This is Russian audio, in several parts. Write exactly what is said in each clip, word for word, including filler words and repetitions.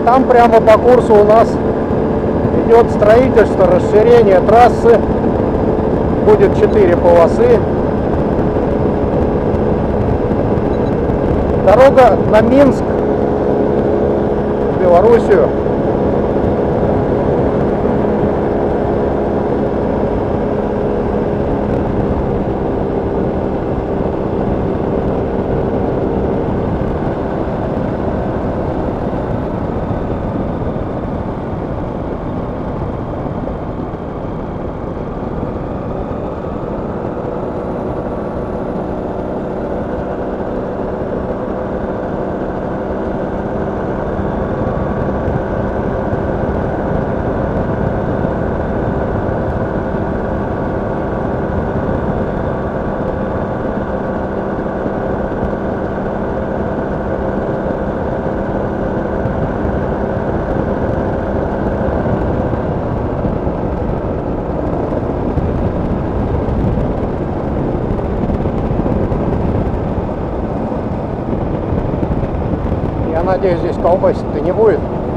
там прямо по курсу у нас идет строительство, расширение трассы. Будет четыре полосы. Дорога на Минск, в Белоруссию. Я надеюсь, здесь колбасить-то не будет.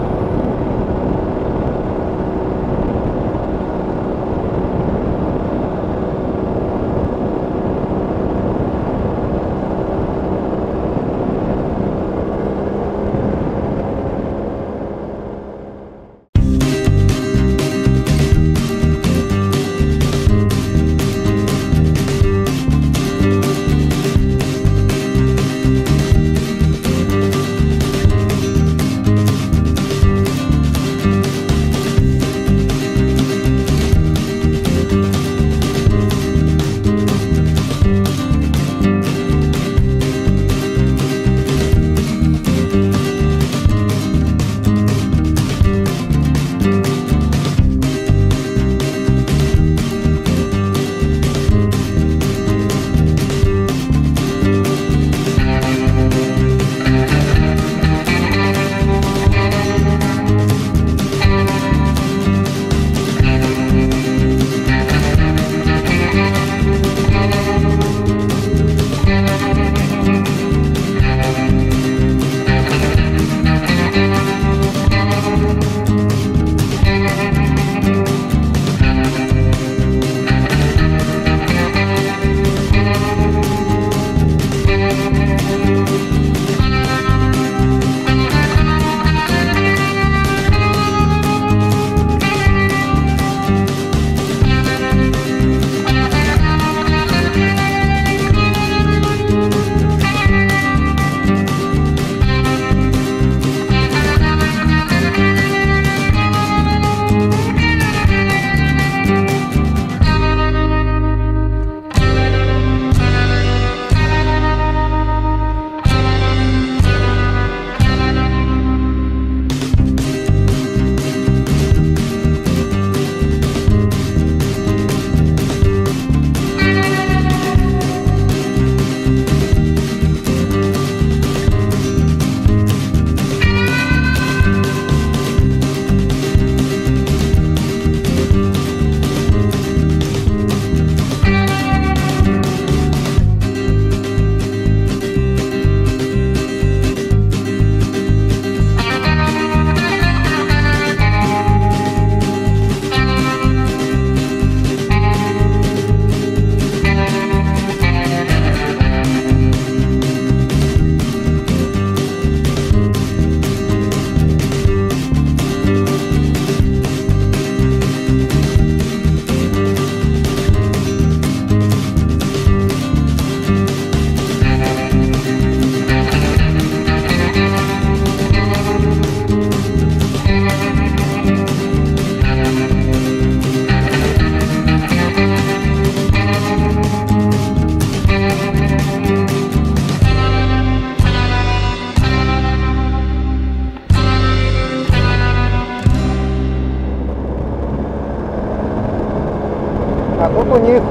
А тут у них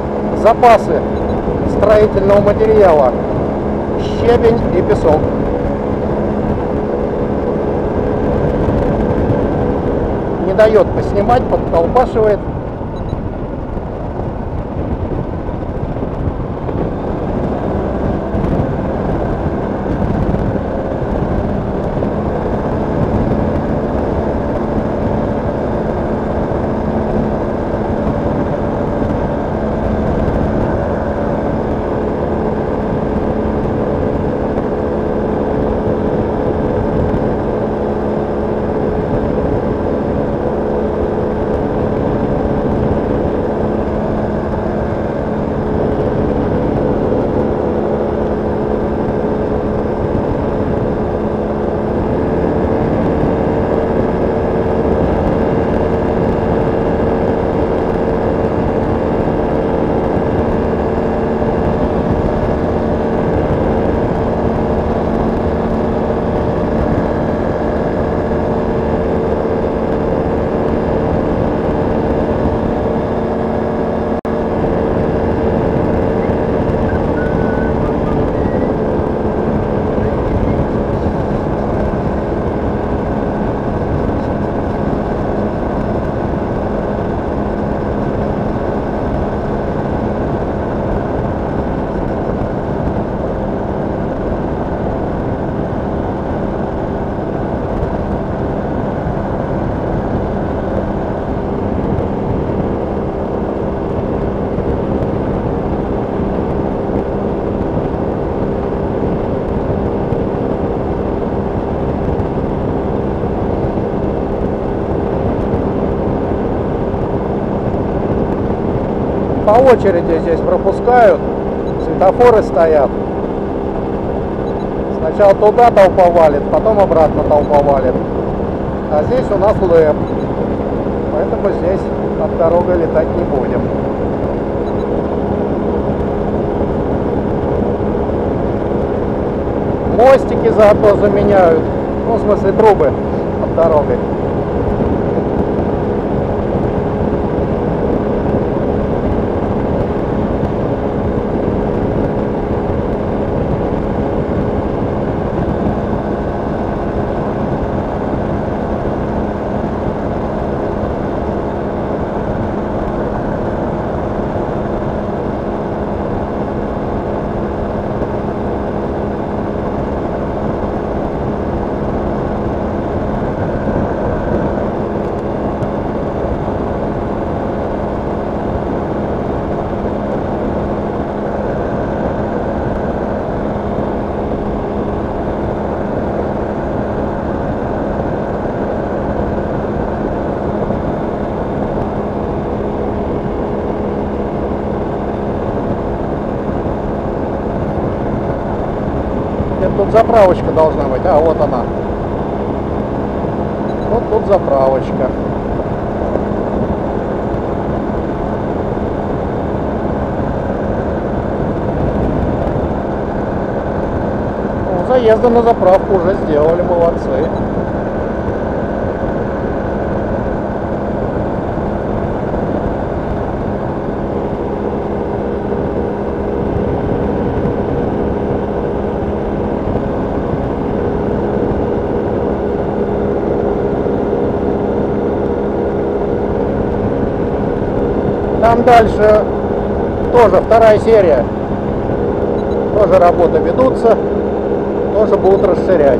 запасы строительного материала: щебень и песок. Не дает поснимать, подколбашивает. по очереди здесь пропускают, светофоры стоят. Сначала туда толпа валит, потом обратно толпа валит. А здесь у нас лэп, поэтому здесь над дорогой летать не будем. Мостики заодно заменяют, ну, в смысле трубы под дорогой. Тут заправочка должна быть, а вот она. Вот тут заправочка. Ну, заезды на заправку уже сделали, молодцы. Там дальше тоже вторая серия, тоже работы ведутся, тоже будут расширять.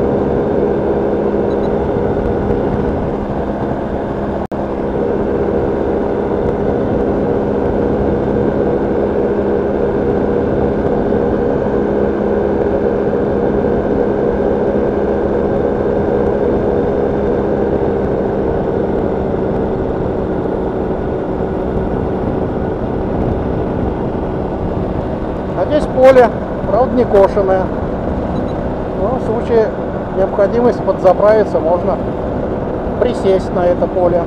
Здесь поле, правда, не кошеное, но в случае необходимости подзаправиться можно присесть на это поле.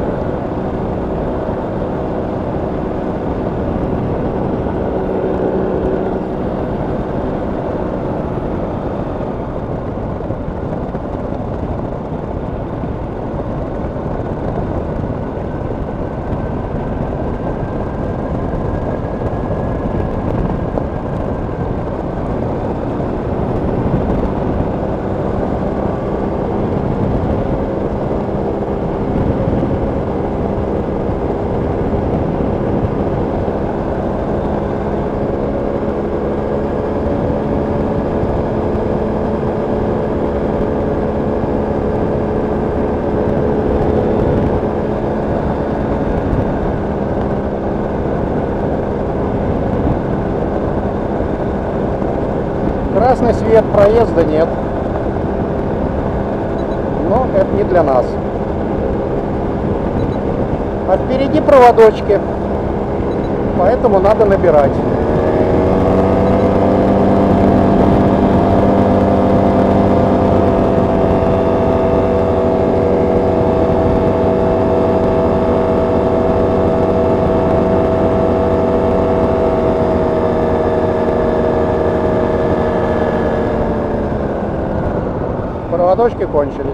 Красный свет, проезда нет. Но это не для нас. А впереди проводочки. Поэтому надо набирать. Проводочки кончились.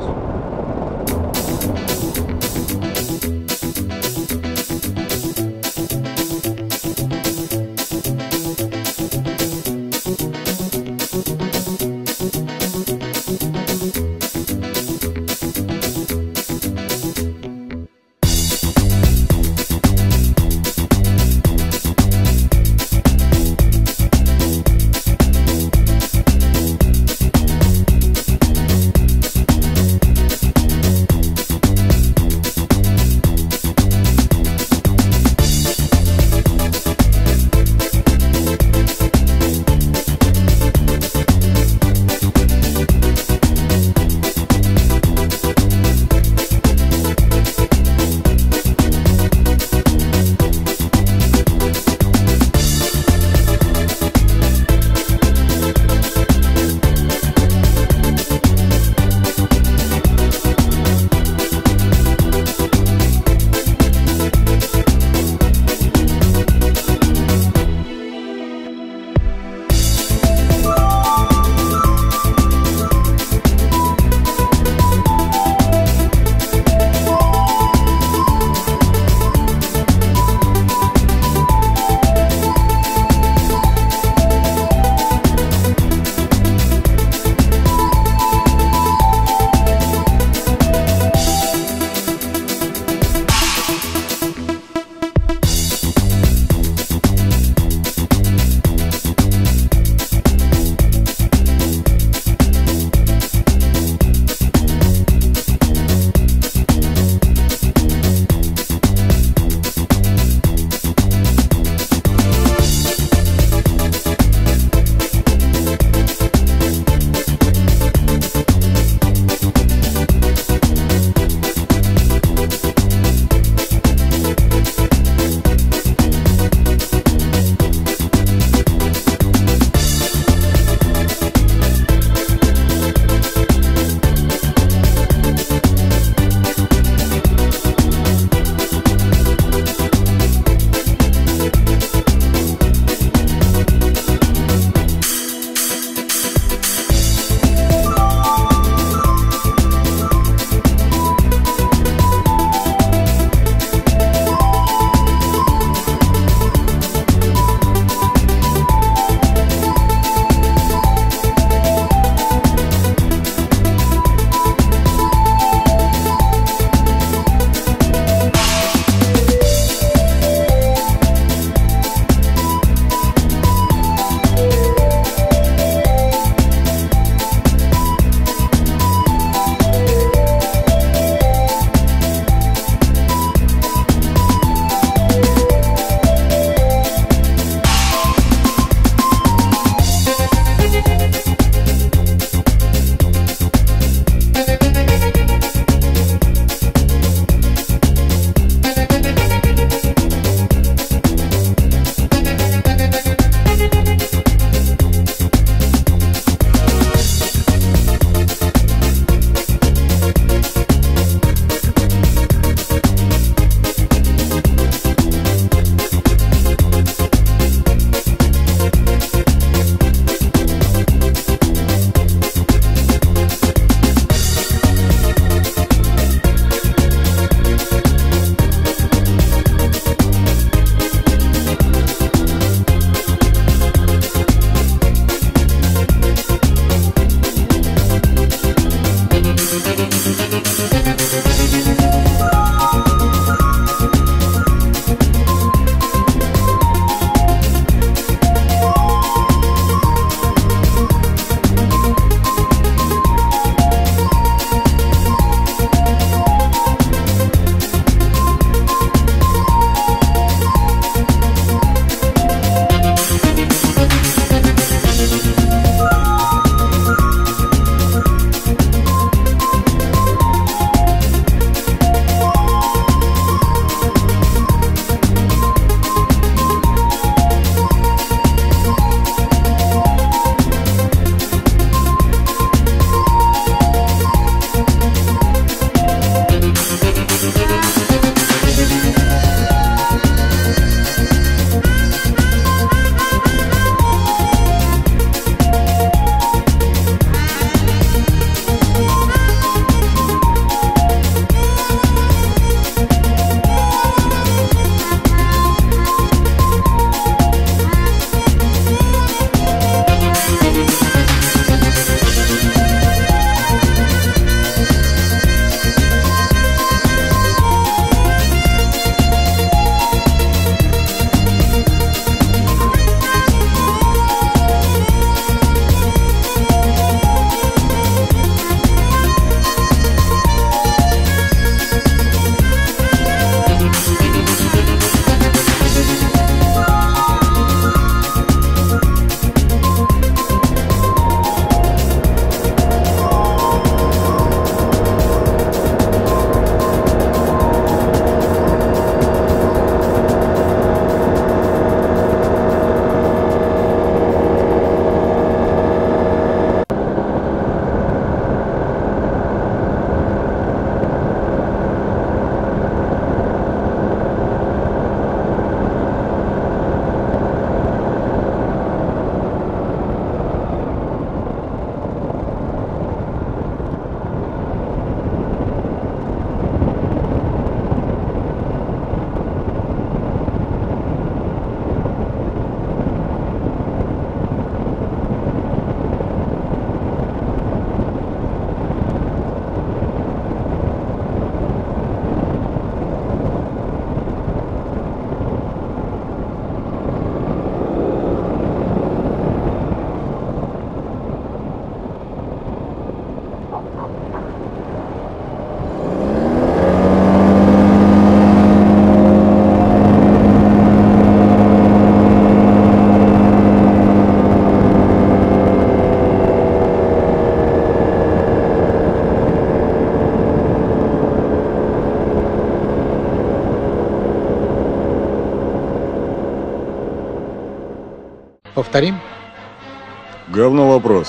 Повторим? Говно вопрос.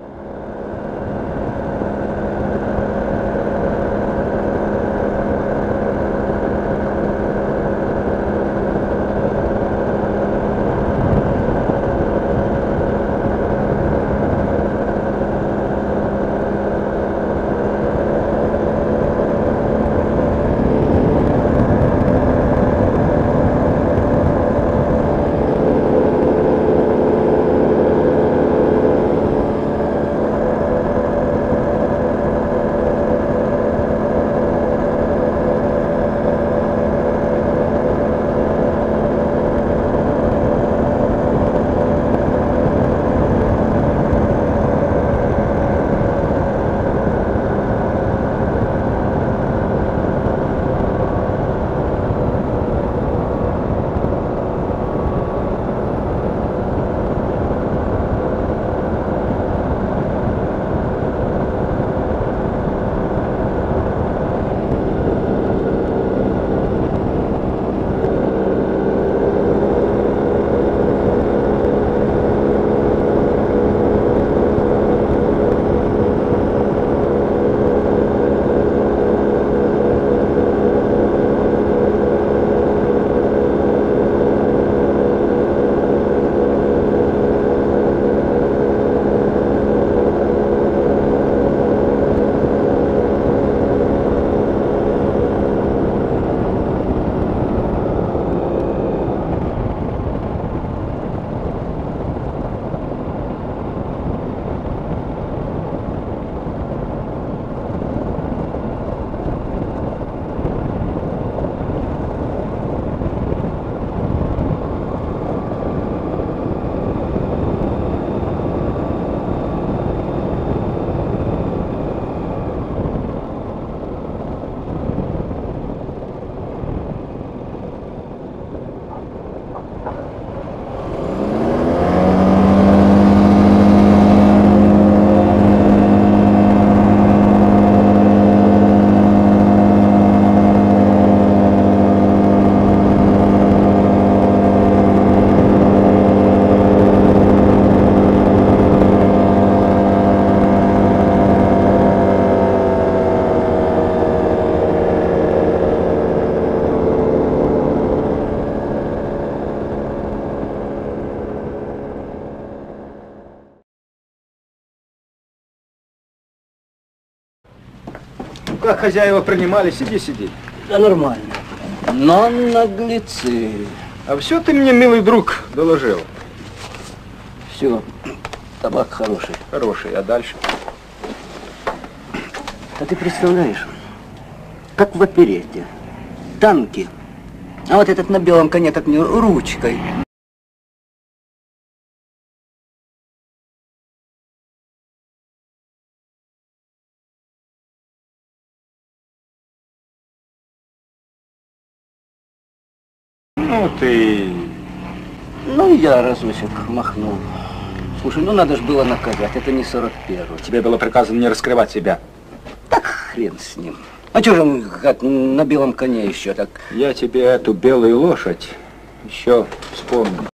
Как хозяева принимали, сиди, сиди. Да нормально. Но наглецы. А все ты мне, милый друг, доложил. Все, табак хороший. Хороший, а дальше? А ты представляешь, как в оперете. Танки. А вот этот на белом коне так мне ручкой. Ну ты... Ну, я разочек махнул. Слушай, ну надо же было наказать, это не сорок первый. Тебе было приказано не раскрывать себя. Так хрен с ним. А что же он как на белом коне еще так? Я тебе эту белую лошадь еще вспомню.